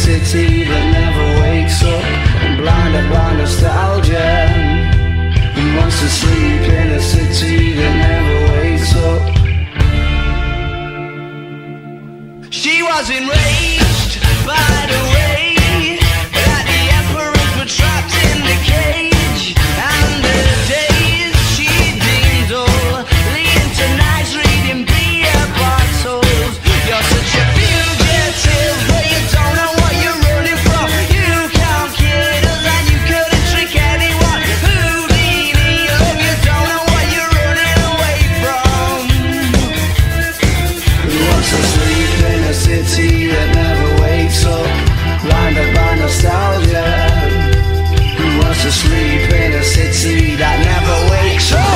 city that never wakes up, and blinded by nostalgia. Who wants to sleep in a city that never wakes up? She was enraged by the way that the emperors were trapped in the cage, and the days she deemed only into nights reading beer bottles. You're such a fugitive, but you don't know what you're running from. You can't kid us and you couldn't trick anyone. Houdini, love, you don't know what you're running away from. Who wants to sleep in a city that never wakes up, blinded by nostalgia? Who wants to sleep in a city that never wakes up?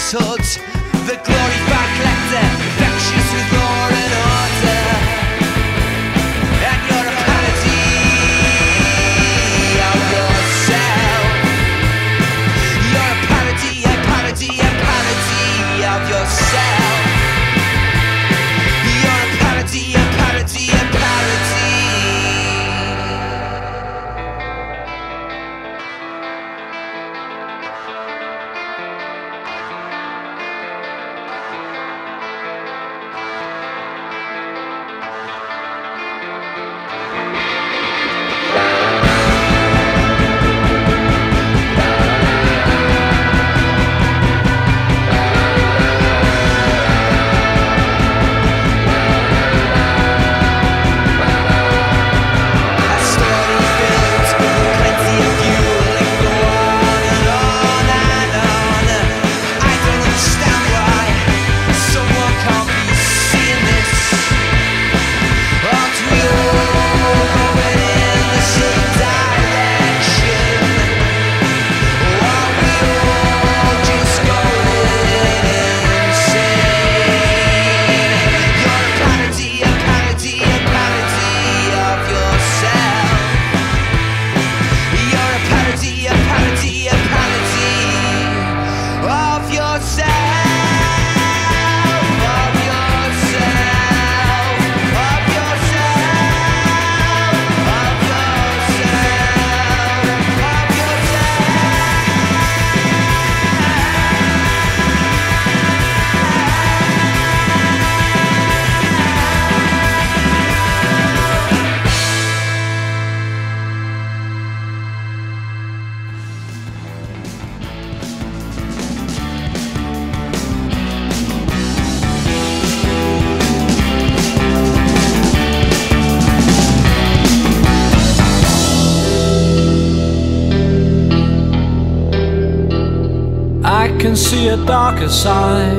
falsehood, the glorified collector, infectious with law and order. And you're a parody of yourself. You're a parody, a parody, a parody of yourself. You're a parody, a parody, a parody. I can see a darker side,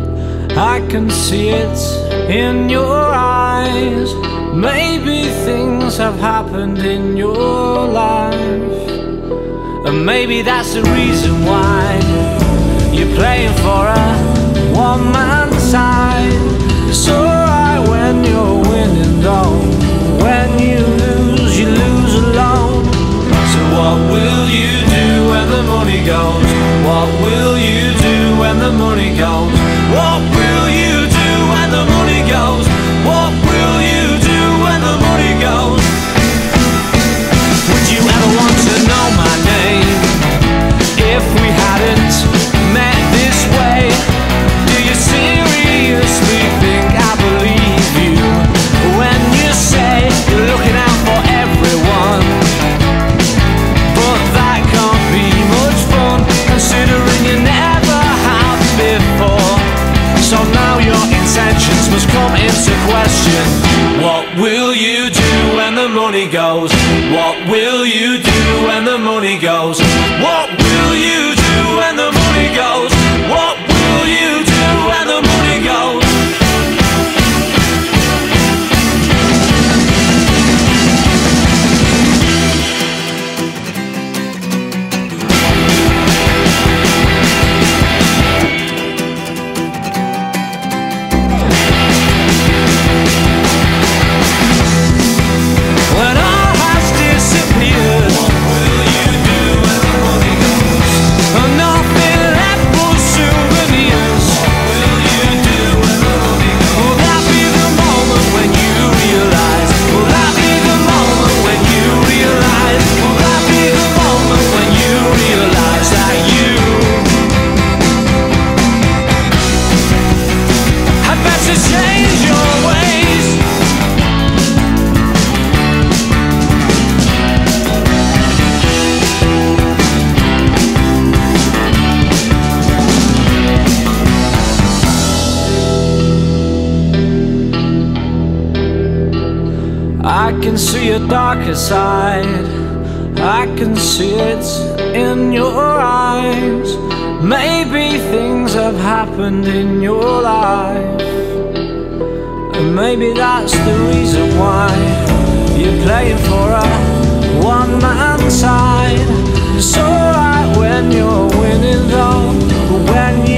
I can see it in your eyes. Maybe things have happened in your life, and maybe that's the reason why you're playing for a one-man side. It's alright when you're winning though, when you lose alone. So what will you do when the money goes? What will you do when the money goes? What will you do when the money goes? What will you do when the money goes? Would you ever want to know my name if we hadn't met this way? Do you seriously think I believe you when you say you're looking out for everyone? But that can't be much fun, considering you never have before. So now your intentions must come into question. What will you do when the money goes? What will you do when the money goes? What will you do when the money goes? What will you do when the money goes? I can see a darker side, I can see it in your eyes. Maybe things have happened in your life, and maybe that's the reason why you're playing for a one-man side. It's alright when you're winning though, but when